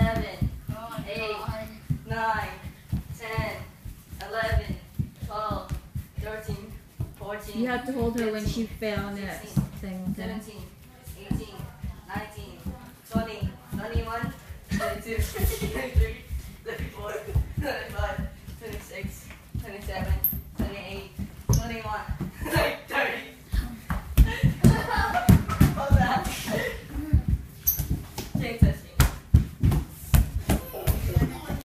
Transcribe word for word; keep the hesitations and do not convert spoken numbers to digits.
seven, eight, nine, ten, eleven, twelve, thirteen, fourteen. You have to hold her fifteen, when she fell next sixteen, thing. seventeen, eighteen, nineteen, twenty, twenty-one, twenty-two, twenty-three,